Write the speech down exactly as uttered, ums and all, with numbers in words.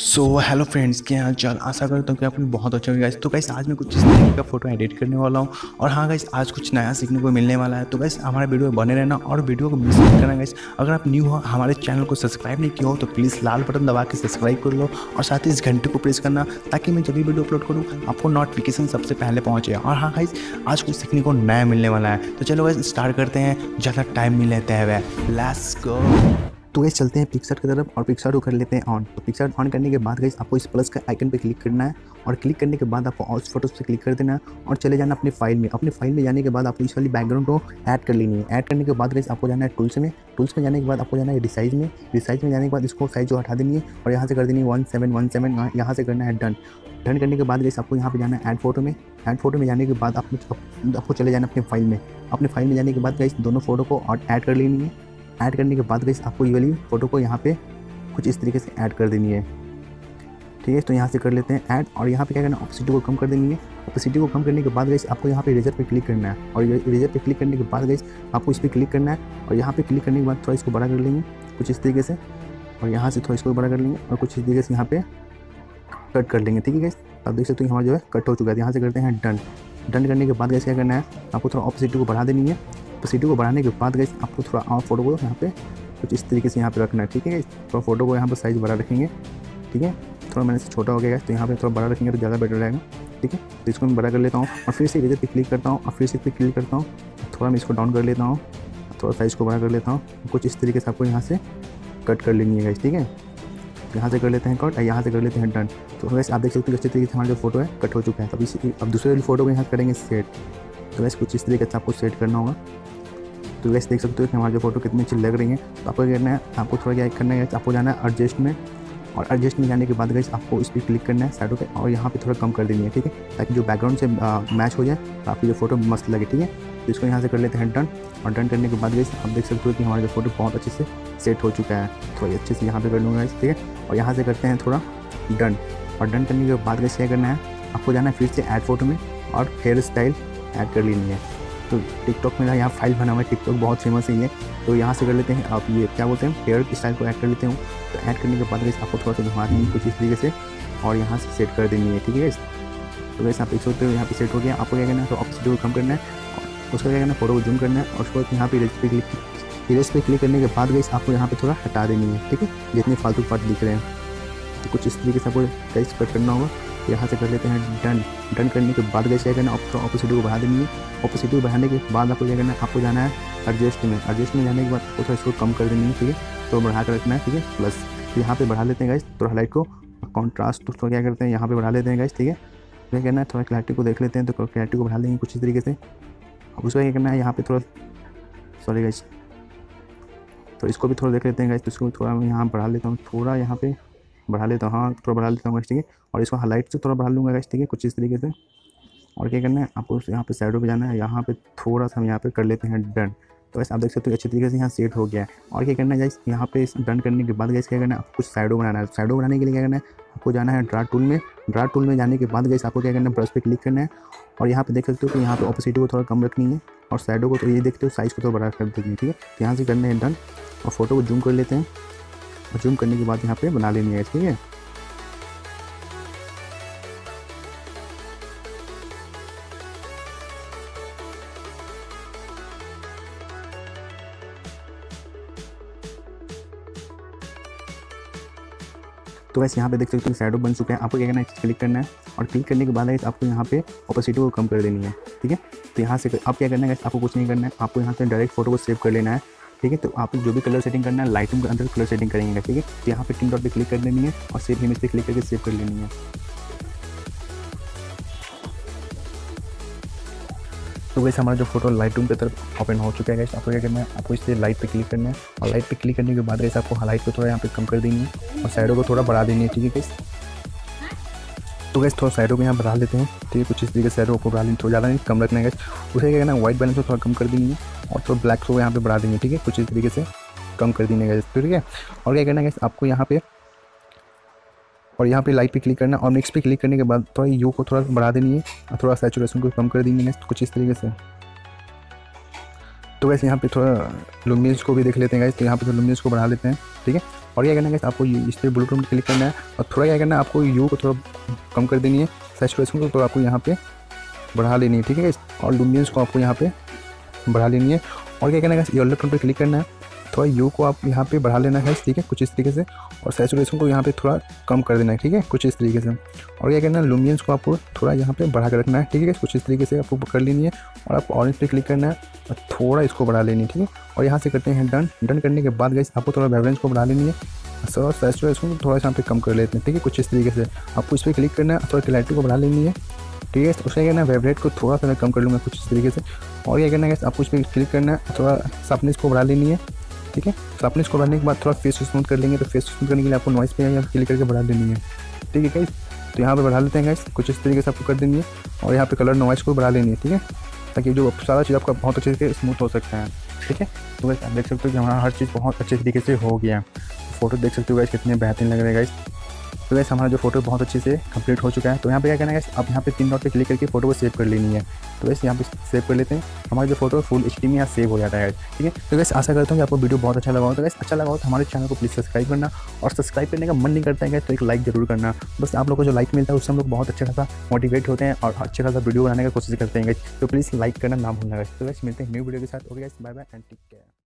So hello friends, क्या हाल चाल। आशा करता हूँ कि आपने बहुत अच्छा होगा। तो गाइस आज मैं कुछ इस तरीके का फोटो एडिट करने वाला हूँ और हाँ गाइस आज कुछ नया सीखने को मिलने वाला है। तो गाइस हमारे वीडियो में बने रहना और वीडियो को मिस मत करना गाइस। अगर आप न्यू हो, हमारे चैनल को सब्सक्राइब नहीं किया हो तो प्लीज़ लाल बटन दबा के सब्सक्राइब कर लो और साथ ही इस घंटे को प्रेस करना ताकि मैं जब भी वीडियो अपलोड करूँ आपको नोटिफिकेशन सबसे पहले पहुँचे। और हाँ गाइस आज कुछ सीखने को नया मिलने वाला है। तो चलो गाइस स्टार्ट करते हैं, ज़्यादा टाइम नहीं लेते हैं। वह लेट्स गो। तो गैस चलते हैं पिक्सआर्ट की तरफ और पिक्सआर्ट को कर लेते हैं ऑन। तो पिक्सआर्ट ऑन करने के बाद गैस आपको इस प्लस का आइकन पे क्लिक करना है और क्लिक करने के बाद आपको ऑल फोटोज पे क्लिक कर देना है और चले जाना अपनी फाइल में। अपनी फाइल में जाने के बाद आपको इस वाली बैकग्राउंड को ऐड कर लेनी है। ऐड करने के बाद गैस आपको जाना है टूल्स में। टूल्स में जाने के बाद आपको जाना है रिसाइज में। रिसाइज में जाने के बाद इसको साइज जो हटा देनी है और यहाँ से कर देनी है वन सेवन वन सेवन यहाँ से करना है डन। डन करने के बाद गैस आपको यहाँ पे जाना है ऐड फोटो में। ऐड फोटो में जाने के बाद आपको आपको चले जाना अपनी फाइल में। अपने फाइल में जाने के बाद गैस दोनों फोटो को ऐड कर लेनी है। ऐड करने के बाद गैस आपको ये वाली फ़ोटो को यहाँ पे कुछ इस तरीके से ऐड कर देनी है। ठीक है, तो यहाँ से कर लेते हैं ऐड और यहाँ पे क्या करना है, ऑपोसिटी को कम कर देनी है। ऑपोसिटी को कम करने के बाद गैस आपको यहाँ पे इरेजर पे क्लिक करना है और इरेजर पे क्लिक करने के बाद गैस आपको इस पर क्लिक करना है और यहाँ पे क्लिक करने के बाद थोड़ा इसको बड़ा कर लेंगे कुछ इस तरीके से और यहाँ से थोड़ा इसको बड़ा कर लेंगे और कुछ इस तरीके से यहाँ पे कट कर लेंगे। ठीक है गैस, आप देख सकते हो हमारा जो है कट हो चुका है। यहाँ से करते हैं डन। डन करने के बाद गैस क्या करना है, आपको थोड़ा ऑपोसिटी को बढ़ा देनी है। ऑपोसिटी को बढ़ाने के बाद गैस आपको थोड़ा और फोटो को यहाँ पे कुछ इस तरीके से यहाँ पे रखना है। ठीक है, थोड़ा फोटो को यहाँ पे साइज़ बड़ा रखेंगे। ठीक है, थोड़ा मैंने से छोटा हो गया है तो यहाँ पे थोड़ा बड़ा रखेंगे तो ज़्यादा बेटर रहेगा। ठीक है, तो इसको मैं बड़ा कर लेता हूँ और फिर से इरेजर पे क्लिक करता हूँ और फिर से इस पर क्लिक करता हूँ। थोड़ा मैं इसको डाउन कर लेता हूँ, थोड़ा साइज़ को बड़ा कर लेता हूँ। कुछ इस तरीके से आपको यहाँ से कट कर लेनी है। ठीक है, यहाँ से कर लेते हैं कट और यहाँ से कर लेते हैं डन। तो वैसे आप देख सकते हो अच्छे तरीके से हमारा जो फोटो है कट हो चुका है। तब इसी अब दूसरे वाली फोटो को यहाँ करेंगे सेट। तो वैसे कुछ इस तरीके से आपको सेट करना होगा। तो वैसे देख सकते हो कि हमारी जो फोटो कितनी अच्छी लग रही है। तो आपको क्या करना है, आपको थोड़ा क्या करना है, आपको जाना है एडजस्ट में और एडजस्ट में जाने के बाद गैस आपको इस पर क्लिक करना है साइडों पे और यहाँ पे थोड़ा कम कर देनी है। ठीक है, ताकि जो बैकग्राउंड से मैच हो जाए तो आपकी जो फोटो मस्त लगे। ठीक है, तो इसको यहाँ से कर लेते हैं डन और डन करने के बाद गैस आप देख सकते हो कि हमारा जो फोटो बहुत अच्छे से सेट हो चुका है। थोड़ी अच्छे से यहाँ पे कर लूँगा। ठीक है, और यहाँ से करते हैं थोड़ा डन और डन करने के बाद गैस क्या करना है, आपको जाना है फिर से ऐड फोटो में और हेयर स्टाइल ऐड कर लेनी है। तो टिकटॉक में यहाँ फाइल बना हुआ है, टिकटॉक बहुत फेमस है ये। तो यहाँ से कर लेते हैं आप ये क्या बोलते हैं हेयर स्टाइल को ऐड कर लेते हूँ। तो ऐड करने के बाद आपको थोड़ा सा घुमा देंगे कुछ इस तरीके से और यहाँ से सेट कर देनी है। ठीक है, तो वैसे आप देख सकते हो यहाँ पे सेट हो गया। आपको क्या करना है, तो ऑपोसिटी को कम करना है और उसका क्या करना है, फोटो को जूम करना है और उसको यहाँ पे इरेज पे क्लिक इरेज पे क्लिक करने के बाद गैस आपको यहाँ पे थोड़ा हटा देनी है। ठीक है, जितने फालतू पार्ट दिख रहे हैं तो कुछ इस तरीके से आपको गैस कट करना होगा। यहाँ से कर लेते हैं डन। डन करने के बाद गैस क्या करना है, ऑपोसिटी को बढ़ा देनी है। ऑपोसिटी को बढ़ाने के बाद आपको क्या करना है, आपको जाना है एडजस्ट में। एडजस्ट में जाने के बाद आपको थोड़ा इसको कम कर देनी है। ठीक है, तो बढ़ा कर रखना है। ठीक है, प्लस यहाँ पे बढ़ा लेते हैं गैस थोड़ा हाईलाइट को, कॉन्ट्रास्ट तो क्या करते हैं यहाँ पे बढ़ा लेते हैं गैस। ठीक है, क्या करना है, थोड़ा क्लैरिटी को देख लेते हैं तो क्लैरिटी को बढ़ा लेंगे कुछ इस तरीके से। अब उसका क्या करना है, यहाँ पे थोड़ा सॉरी गैस तो इसको भी थोड़ा देख लेते हैं गैस। तो इसको थोड़ा मैं यहाँ बढ़ा लेता हूँ, थोड़ा यहाँ पे बढ़ा लेता हूँ। हाँ थोड़ा बढ़ा लेता हूँ गैस। ठीक है, और इसको हाईलाइट से थोड़ा बढ़ा लूँगा गैस। ठीक है, कुछ इस तरीके से। और क्या करना है, आपको यहाँ पे साइडों पे जाना है, यहाँ पे थोड़ा सा हम यहाँ पे कर लेते हैं डन। तो वैसे आप देख सकते हो अच्छे तरीके से यहाँ सेट हो गया है। और क्या करना है गाइस, यहाँ पे डन करने के बाद गाइस क्या करना है, आपको कुछ साइडों बनाना है। साइडों बनाने के लिए क्या करना है, आपको जाना है ड्रा टूल में। ड्रा टूल में जाने के बाद गाइस आपको क्या करना है, ब्रश पे क्लिक करना है और यहाँ पे देख सकते हो कि यहाँ पे ऑपोसिटी को थोड़ा कम रखनी है और साइडों को तो ये देखते हो साइज़ को थोड़ा बड़ा कर देनी है। ठीक है, तो यहाँ से करना है डन और फोटो को जूम कर लेते हैं और जूम करने के बाद यहाँ पे बना लेनी है। ठीक है, तो वैसे यहाँ पे देख सकते हो साइडो बन चुका है। आपको क्या करना है, क्लिक करना है और क्लिक करने के बाद आपको यहाँ पे ऑपोसिटी को कम कर देनी है। ठीक है, तो यहाँ से अब क्या करना है, आपको कुछ नहीं करना है, आपको यहाँ से डायरेक्ट फोटो को सेव कर लेना है। ठीक है, तो आप जो भी कलर सेटिंग करना है लाइटरूम के अंदर कलर सेटिंग करेंगे। ठीक है, तो यहाँ पे तीन डॉट पे क्लिक कर देनी है और सेव इमेज पे क्लिक करके सेव कर लेनी है। तो वैसे हमारा जो फोटो लाइटरूम की तरफ ओपन हो चुका है गाइस। आपको क्या करना है, आपको इससे लाइट पे क्लिक करना है और लाइट पे क्लिक करने के बाद गाइस आपको हाईलाइट को थोड़ा यहाँ पे कम कर देनी है और साइडों को थोड़ा बढ़ा देनी है। ठीक है गाइस, तो गाइस थोड़ा साइडों को यहाँ बढ़ा लेते हैं। ठीक है, कुछ इस तरीके से साइडों को बढ़ा लेंगे, थोड़ा ज़्यादा नहीं कम रखना है गाइस। उसे क्या करना है, व्हाइट बैलेंस को थोड़ा कम कर देनी है और थोड़ा ब्लैक को यहाँ पे बढ़ा देंगे। ठीक है, कुछ इस तरीके से कम कर देंगे गाइस। ठीक है, और क्या करना है गाइस, आपको यहाँ पे और यहाँ पे लाइट पे क्लिक करना और नेक्स्ट पे क्लिक करने के बाद थोड़ा यू को थोड़ा बढ़ा देनी है और थोड़ा सैचुरेशन को कम कर देंगे कुछ इस तरीके से। तो वैसे यहाँ पे थोड़ा लुमिनेंस को भी देख लेते हैं गाइस। तो यहाँ पे तो लुमिनेंस को बढ़ा लेते हैं। ठीक है, और क्या करना है guys, आपको इस पर ब्लू टोन क्लिक करना है और थोड़ा क्या करना है, आपको यू को थोड़ा कम कर देनी है, सैचुरेशन को तो आपको यहाँ पे बढ़ा लेनी है, ठीक है। और लुमिनेंस को आपको यहाँ पे बढ़ा लेनी है और क्या करना है, येलो टोन पे क्लिक करना है, थोड़ा यू को आप यहाँ पे बढ़ा लेना है, ठीक है, कुछ इस तरीके से। और सैचुरेशन को यहाँ पे थोड़ा कम कर देना है, ठीक है, कुछ इस तरीके से। और क्या करना है, लुमिनेंस को आपको थोड़ा यहाँ पे बढ़ा कर रखना है, ठीक है, कुछ इस तरीके से आपको कर लेनी है। और आपको ऑरेंज पे क्लिक करना है और थोड़ा इसको बढ़ा लेनी है, ठीक है। और यहाँ से करते हैं डन। डन करने के बाद गाइस आपको थोड़ा वाइब्रेंस को बढ़ा लेनी है, सर सैचुरेशन को थोड़ा सा यहाँ पे कम कर लेते हैं, ठीक है, कुछ इस तरीके से। आपको इस पर क्लिक करना है, थोड़ा क्लैरिटी को बढ़ा लेनी है, ठीक है। उसका क्या करना है, वाइब्रेट को थोड़ा सा मैं कम कर लूँगा कुछ इस तरीके से। और क्या करना है, आपको इस पर क्लिक करना है, थोड़ा शार्पनेस को बढ़ा लेनी है, ठीक है। शार्पनेस को बढ़ाने के बाद थोड़ा फेस स्मूथ कर लेंगे, तो फेस स्मूथ करने के लिए आपको नॉइस पे यहाँ क्लिक करके बढ़ा लेनी है, ठीक है गाइस। तो यहाँ पे बढ़ा लेते हैं गाइस, कुछ इस तरीके से आपको कर देनी है। और यहाँ पे कलर नॉइस को बढ़ा लेनी है, ठीक है, ताकि जो सारा चीज़ आपका बहुत अच्छे से स्मूथ हो सकता है, ठीक है। तो गाइस आप देख सकते हो कि हमारा हर चीज़ बहुत अच्छे तरीके से हो गया है। फोटो देख सकते हो गाइस कितने बेहतरीन लग रहे हैं गाइस। तो गाइस हमारा जो फोटो बहुत अच्छे से कंप्लीट हो चुका है। तो यहाँ पे क्या करना है गाइस, आप यहाँ पे तीन डॉट पे क्लिक करके फोटो को सेव कर लेनी है। तो गाइस यहाँ पे सेव कर लेते हैं, हमारा जो फोटो फुल एच डी में यहाँ सेव हो जाता है, ठीक है। तो गाइस आशा करता हूँ कि आपको वीडियो बहुत अच्छा लगा हो। तो गाइस अच्छा लगा हो तो हमारे चैनल को प्लीज़ सब्सक्राइब करना, और सब्सक्राइब करने का मन नहीं करता है गाइस तो एक लाइक जरूर करना। बस आप लोग को जो लाइक मिलता है उससे हम लोग बहुत अच्छा खासा मोटिवेट होते हैं और अच्छा खासा वीडियो बनाने की कोशिश करते हैं गाइस। तो प्लीज़ लाइक करना ना भूलना गाइस। तो गाइस मिलते हैं न्यू वीडियो के साथ। Okay guys, bye bye and take care.